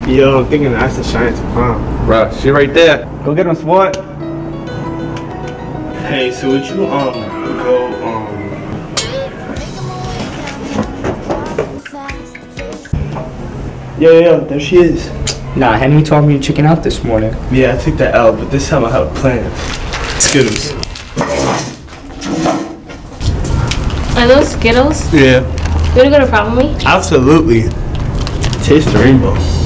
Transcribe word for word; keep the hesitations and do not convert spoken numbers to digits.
Yo, I'm thinking that's the Cheyenne to prom. Bruh, she right there. Go get him, sport. Hey, so would you um go um Yo, yo, yo, there she is. Nah, Henry told me to chicken out this morning. Yeah, I took that L, but this time I have a plan. Skittles. Are those Skittles? Yeah. You wanna go to prom with me? Absolutely. Taste the rainbow.